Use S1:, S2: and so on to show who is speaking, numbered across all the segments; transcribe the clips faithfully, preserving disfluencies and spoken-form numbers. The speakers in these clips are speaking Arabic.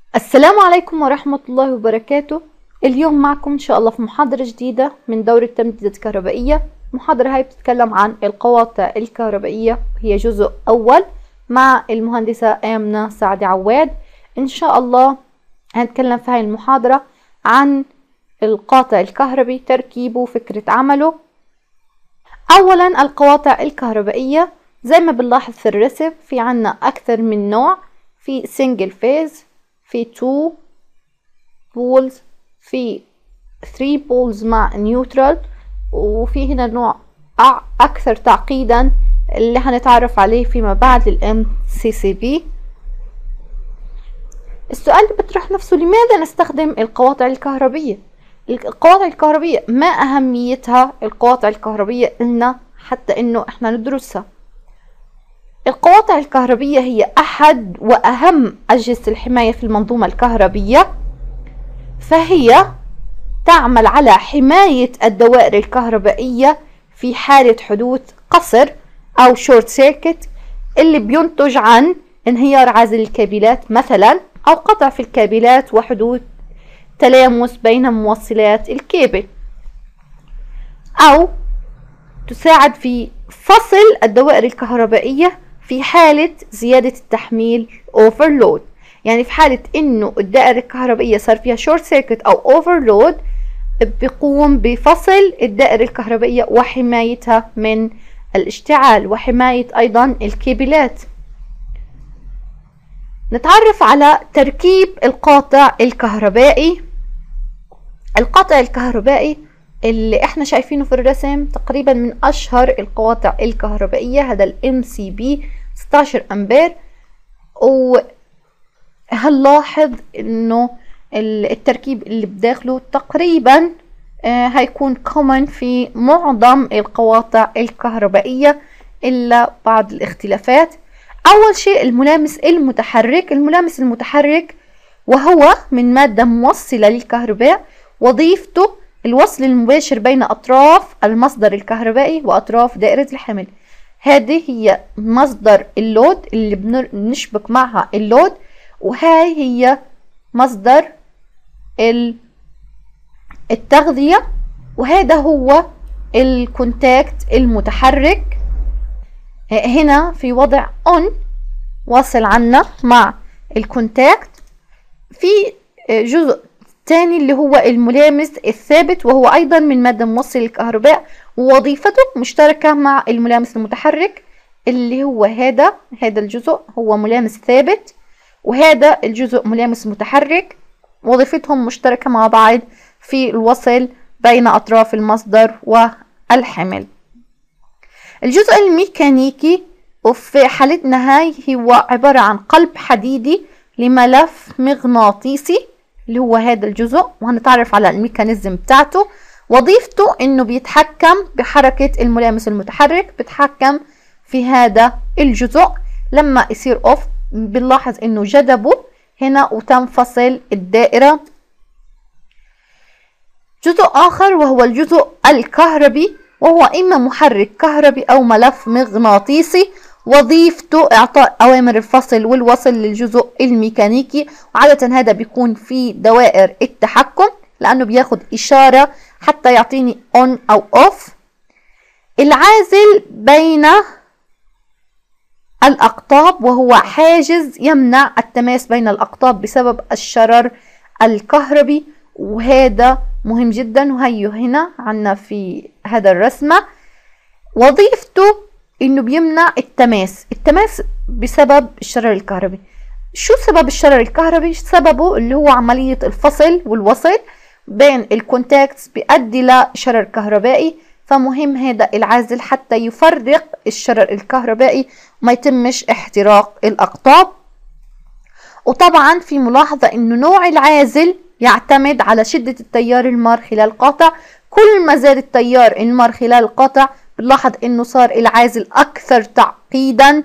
S1: السلام عليكم ورحمة الله وبركاته. اليوم معكم إن شاء الله في محاضرة جديدة من دورة تمديدات كهربائية. المحاضرة هاي بتتكلم عن القواطع الكهربائية، هي جزء أول مع المهندسة آمنة سعد عواد. إن شاء الله هنتكلم في هاي المحاضرة عن القاطع الكهربي، تركيبه، فكرة عمله. أولا القواطع الكهربائية زي ما بنلاحظ في الرسم في عنا أكثر من نوع، في سنجل فيز، في تو بولز، في ثري بولز مع نيوترال، وفي هنا نوع أكثر تعقيدا اللي هنتعرف عليه فيما بعد الام سي سي بي. السؤال اللي بيطرح نفسه: لماذا نستخدم القواطع الكهربية؟ القواطع الكهربية ما أهميتها؟ القواطع الكهربية لنا حتى إنه إحنا ندرسها. القواطع الكهربية هي أحد وأهم أجهزة الحماية في المنظومة الكهربية، فهي تعمل على حماية الدوائر الكهربائية في حالة حدوث قصر أو شورت سيركت اللي بينتج عن انهيار عازل الكابلات مثلا، أو قطع في الكابلات وحدوث تلامس بين موصلات الكابل، أو تساعد في فصل الدوائر الكهربائية في حالة زيادة التحميل overload. يعني في حالة انه الدائرة الكهربائية صار فيها شورت سيركت او overload، بيقوم بفصل الدائرة الكهربائية وحمايتها من الاشتعال وحماية ايضا الكابلات. نتعرف على تركيب القاطع الكهربائي. القاطع الكهربائي اللي احنا شايفينه في الرسم تقريبا من اشهر القواطع الكهربائية، هذا الام سي بي ستة عشر امبير. وهنلاحظ انه التركيب اللي بداخله تقريبا هيكون كومن في معظم القواطع الكهربائية الا بعض الاختلافات. اول شيء الملامس المتحرك. الملامس المتحرك وهو من مادة موصلة للكهرباء، وظيفته الوصل المباشر بين أطراف المصدر الكهربائي وأطراف دائرة الحمل. هذه هي مصدر اللود اللي بنشبك معها اللود، وهاي هي مصدر التغذية، وهذا هو الكونتاكت المتحرك. هنا في وضع on واصل عنا مع الكونتاكت. في جزء الثاني اللي هو الملامس الثابت، وهو ايضا من مادة موصل للكهرباء، ووظيفته مشتركة مع الملامس المتحرك اللي هو هذا هذا الجزء هو ملامس ثابت، وهذا الجزء ملامس متحرك. وظيفتهم مشتركة مع بعض في الوصل بين اطراف المصدر والحمل. الجزء الميكانيكي وفي حالتنا هاي هو عبارة عن قلب حديدي لملف مغناطيسي اللي هو هذا الجزء، وهنتعرف على الميكانيزم بتاعته. وظيفته انه بيتحكم بحركة الملامس المتحرك، بيتحكم في هذا الجزء. لما يصير اوف بنلاحظ انه جذبه هنا وتنفصل الدائرة. جزء اخر وهو الجزء الكهربي، وهو اما محرك كهربي او ملف مغناطيسي. وظيفته اعطاء اوامر الفصل والوصل للجزء الميكانيكي، وعادة هذا بيكون في دوائر التحكم لانه بياخد اشارة حتى يعطيني on او off. العازل بين الاقطاب، وهو حاجز يمنع التماس بين الاقطاب بسبب الشرر الكهربي، وهذا مهم جدا. وهيو هنا عنا في هذا الرسمة وظيفته انه بيمنع التماس التماس بسبب الشرر الكهربي. شو سبب الشرر الكهربي؟ سببه اللي هو عملية الفصل والوصل بين الكونتاكتس بيؤدي لشرر كهربائي، فمهم هذا العازل حتى يفرق الشرر الكهربائي وما يتمش احتراق الاقطاب. وطبعا في ملاحظة انه نوع العازل يعتمد على شدة التيار المار خلال القاطع. كل ما زاد التيار المار خلال القاطع بنلاحظ انه صار العازل اكثر تعقيدا.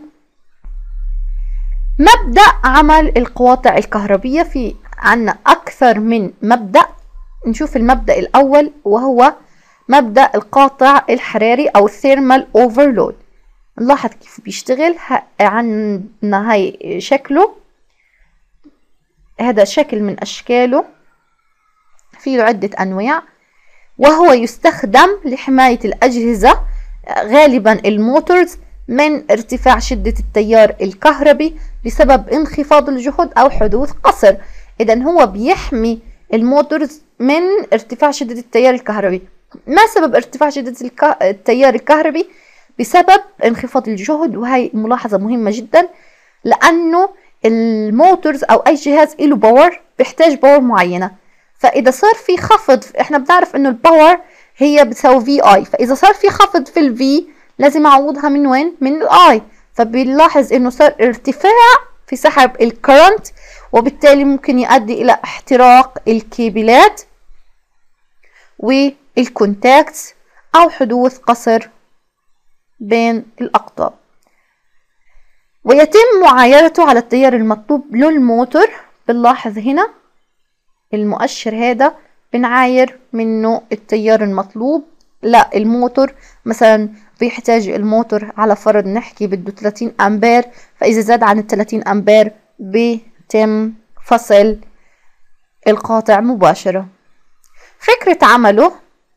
S1: مبدأ عمل القواطع الكهربية في عنا اكثر من مبدأ. نشوف المبدأ الاول وهو مبدأ القاطع الحراري او الثيرمال اوفرلود. نلاحظ كيف بيشتغل. عنا هاي شكله، هذا شكل من أشكاله، فيه عدة أنواع، وهو يستخدم لحماية الأجهزة غالبا الموتورز من ارتفاع شدة التيار الكهربي بسبب انخفاض الجهد أو حدوث قصر. إذن هو بيحمي الموتورز من ارتفاع شدة التيار الكهربي. ما سبب ارتفاع شدة التيار الكهربي؟ بسبب انخفاض الجهد، وهي ملاحظة مهمة جدا، لأنه الموتورز أو أي جهاز له باور بيحتاج باور معينة، فإذا صار في خفض، إحنا بنعرف إنه الباور هي بتساوي في اي، فإذا صار في خفض في الفي لازم أعوضها من وين؟ من الاي، فبنلاحظ إنه صار ارتفاع في سحب الكرنت، وبالتالي ممكن يؤدي إلى احتراق الكيبلات والكونتاكتس أو حدوث قصر بين الأقطاب. ويتم معايرته على التيار المطلوب للموتور. بنلاحظ هنا المؤشر هذا بنعاير منه التيار المطلوب للموتور. مثلا بيحتاج الموتور على فرض نحكي بده ثلاثين أمبير، فإذا زاد عن ال ثلاثين أمبير بيتم فصل القاطع مباشرة. فكرة عمله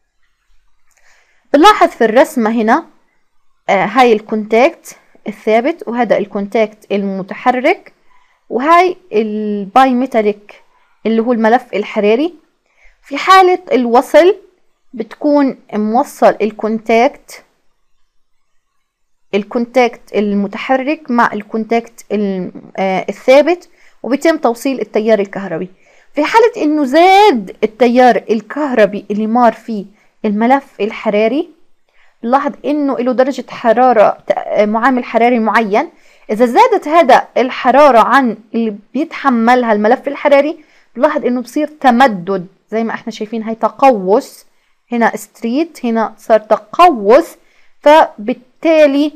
S1: بنلاحظ في الرسمة هنا، آه هاي الكونتاكت الثابت، وهذا الكونتاكت المتحرك، وهاي الباي ميتاليك اللي هو الملف الحراري. في حالة الوصل بتكون موصل الكونتاكت الكونتاكت المتحرك مع الكونتاكت الثابت، وبيتم توصيل التيار الكهربي. في حالة انه زاد التيار الكهربي اللي مار فيه الملف الحراري، نلاحظ انه له درجة حرارة معامل حراري معين. اذا زادت هذا الحرارة عن اللي بيتحملها الملف الحراري، نلاحظ انه بصير تمدد، زي ما احنا شايفين هي تقوس، هنا ستريت، هنا صار تقوس، فبالتالي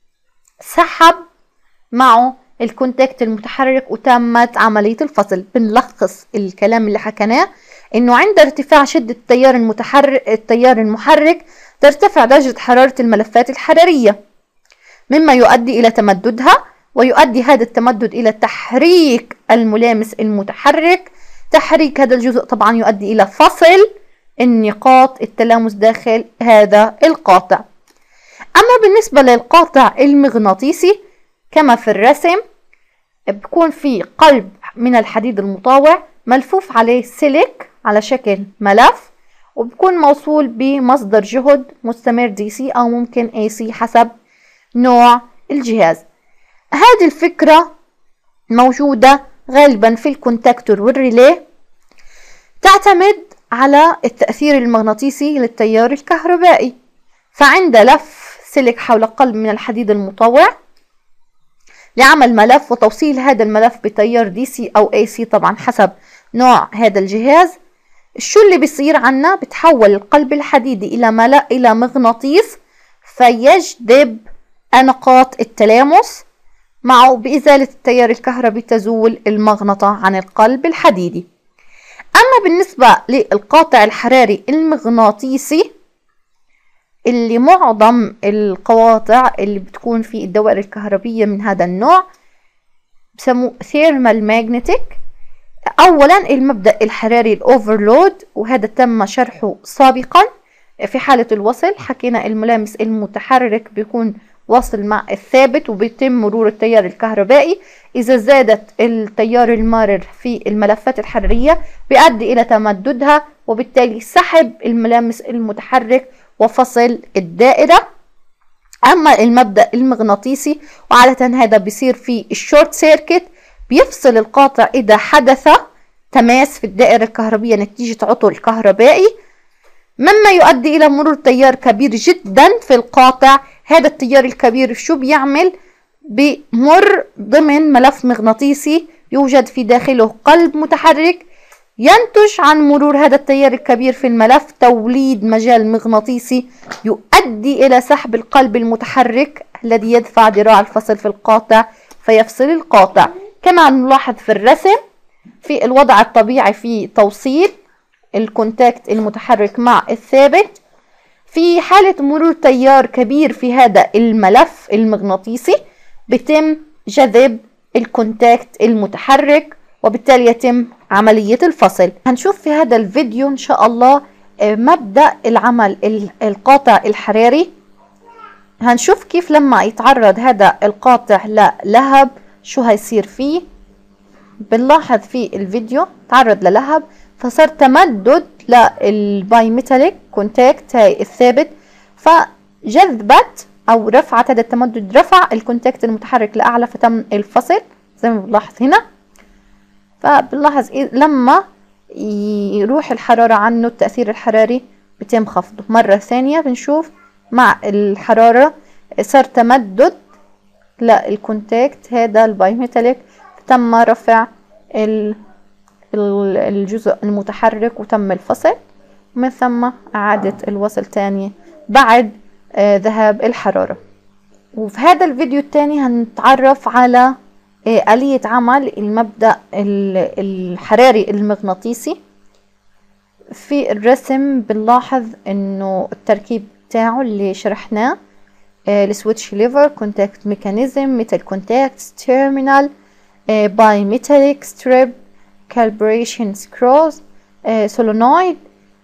S1: سحب معه الكونتاكت المتحرك وتمت عملية الفصل. بنلخص الكلام اللي حكيناه، انه عند ارتفاع شدة التيار المتحرك التيار المحرك ترتفع درجة حرارة الملفات الحرارية، مما يؤدي إلى تمددها، ويؤدي هذا التمدد إلى تحريك الملامس المتحرك. تحريك هذا الجزء طبعا يؤدي إلى فصل النقاط التلامس داخل هذا القاطع. أما بالنسبة للقاطع المغناطيسي كما في الرسم، بيكون في قلب من الحديد المطاوع ملفوف عليه سلك على شكل ملف، وبيكون موصول بمصدر جهد مستمر دي سي أو ممكن اي سي حسب نوع الجهاز. هذه الفكرة موجودة غالبا في الكونتاكتور والريلي، تعتمد على التأثير المغناطيسي للتيار الكهربائي. فعند لف سلك حول قلب من الحديد المطوع لعمل ملف وتوصيل هذا الملف بتيار دي سي أو اي سي طبعا حسب نوع هذا الجهاز، شو اللي بيصير عنا؟ بتحول القلب الحديدي إلى ملأ إلى مغناطيس، فيجذب نقاط التلامس معه. بإزالة التيار الكهربي تزول المغنطة عن القلب الحديدي. أما بالنسبة للقاطع الحراري المغناطيسي، اللي معظم القواطع اللي بتكون في الدوائر الكهربية من هذا النوع بسموه ثيرمال ماجنتيك. أولا المبدأ الحراري الأوفرلود، وهذا تم شرحه سابقا. في حالة الوصل حكينا الملامس المتحرك بيكون واصل مع الثابت وبيتم مرور التيار الكهربائي. إذا زادت التيار المارر في الملفات الحرارية بيؤدي إلى تمددها، وبالتالي سحب الملامس المتحرك وفصل الدائرة. أما المبدأ المغناطيسي، وعادة هذا بيصير في الشورت سيركت، بيفصل القاطع إذا حدث تماس في الدائرة الكهربية نتيجة عطل كهربائي، مما يؤدي إلى مرور تيار كبير جدا في القاطع. هذا التيار الكبير شو بيعمل؟ بمر ضمن ملف مغناطيسي يوجد في داخله قلب متحرك، ينتج عن مرور هذا التيار الكبير في الملف توليد مجال مغناطيسي يؤدي إلى سحب القلب المتحرك الذي يدفع ذراع الفصل في القاطع فيفصل القاطع. كما نلاحظ في الرسم في الوضع الطبيعي في توصيل الكونتاكت المتحرك مع الثابت، في حالة مرور تيار كبير في هذا الملف المغناطيسي بيتم جذب الكونتاكت المتحرك وبالتالي يتم عملية الفصل. هنشوف في هذا الفيديو إن شاء الله مبدأ العمل القاطع الحراري. هنشوف كيف لما يتعرض هذا القاطع للهب شو هيصير فيه. بنلاحظ في الفيديو تعرض للهب فصار تمدد للباي ميتاليك كونتاكت هاي الثابت، فجذبت او رفعت هذا التمدد، رفع الكونتاكت المتحرك لاعلى فتم الفصل زي ما بنلاحظ هنا. فبنلاحظ لما يروح الحرارة عنه التأثير الحراري بيتم خفضه. مرة ثانية بنشوف مع الحرارة صار تمدد للكونتاكت هذا الباي ميتاليك، تم رفع الجزء المتحرك وتم الفصل، ومن ثم إعادة الوصل تاني بعد ذهاب الحرارة. وفي هذا الفيديو الثاني هنتعرف على آلية عمل المبدأ الحراري المغناطيسي. في الرسم بنلاحظ انه التركيب تاعه اللي شرحناه، السويتش ليفر، كونتاكت ميكانيزم، ميتال كونتاكت، تيرمينال، باي ميتاليك ستريب، كالبريشن سكروز، سولونويد.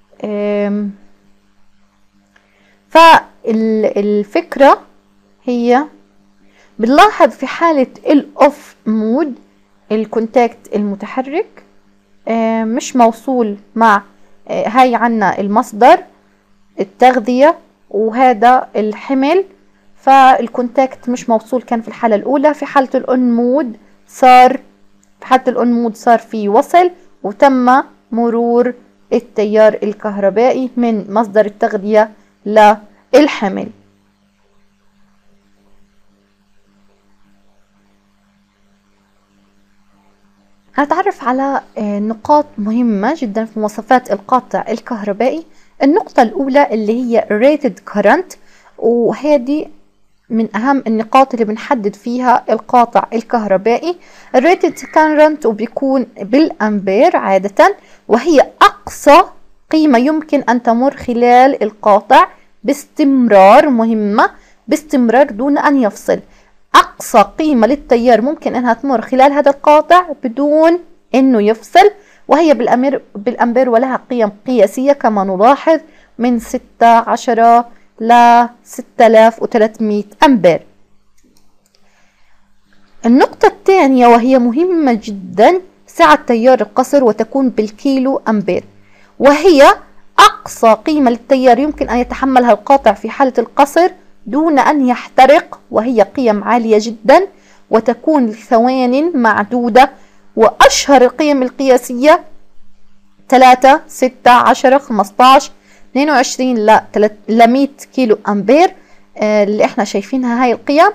S1: فالفكرة هي بنلاحظ في حالة الاوف مود الكونتاكت المتحرك مش موصول مع هاي عنا المصدر التغذية وهذا الحمل، فالكونتاكت مش موصول كان في الحالة الأولى. في حالة الأون مود صار في حالة الأون مود صار في وصل وتم مرور التيار الكهربائي من مصدر التغذية للحمل. هنتعرف على نقاط مهمة جدا في مواصفات القاطع الكهربائي. النقطة الأولى اللي هي rated current، وهذه من أهم النقاط اللي بنحدد فيها القاطع الكهربائي. rated current وبيكون بالأمبير عادة، وهي أقصى قيمة يمكن أن تمر خلال القاطع باستمرار، مهمة، باستمرار دون أن يفصل. أقصى قيمة للتيار ممكن أنها تمر خلال هذا القاطع بدون أنه يفصل، وهي بالأمير بالأمبير، ولها قيم قياسية كما نلاحظ من ستة عشرة ل ستة آلاف وثلاثمئة أمبير. النقطة الثانية وهي مهمة جدا، سعة تيار القصر وتكون بالكيلو أمبير، وهي أقصى قيمة للتيار يمكن أن يتحملها القاطع في حالة القصر دون أن يحترق، وهي قيم عالية جدا وتكون لثوان معدودة. وأشهر القيم القياسية ثلاثة، ستة، عشرة، خمسة عشر، اثنين وعشرين ل مئة كيلو أمبير اللي احنا شايفينها هاي القيم.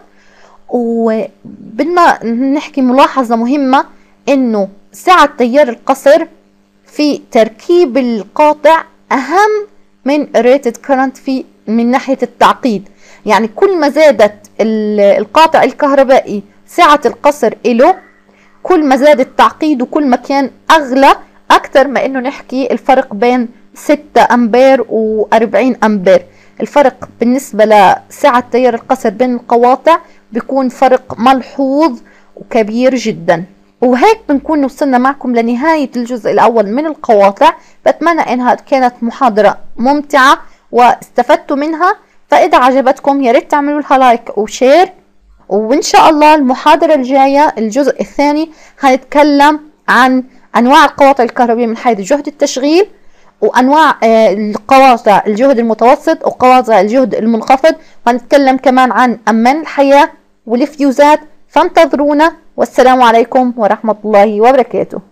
S1: وبدنا نحكي ملاحظة مهمة، انه سعة تيار القصر في تركيب القاطع أهم من rated current في من ناحية التعقيد. يعني كل ما زادت القاطع الكهربائي سعة القصر له، كل ما زاد التعقيد وكل ما كان أغلى أكثر ما إنه نحكي الفرق بين ستة أمبير وأربعين أمبير. الفرق بالنسبة لسعة تيار القصر بين القواطع بيكون فرق ملحوظ وكبير جدا. وهيك بنكون وصلنا معكم لنهاية الجزء الأول من القواطع. بتمنى إنها كانت محاضرة ممتعة واستفدتوا منها. فإذا عجبتكم يا ريت تعملوا لها لايك وشير، وإن شاء الله المحاضرة الجاية الجزء الثاني هنتكلم عن أنواع القواطع الكهربائية من حيث جهد التشغيل، وأنواع القواطع الجهد المتوسط وقواطع الجهد المنخفض، وهنتكلم كمان عن أمان الحياة والفيوزات. فانتظرونا، والسلام عليكم ورحمة الله وبركاته.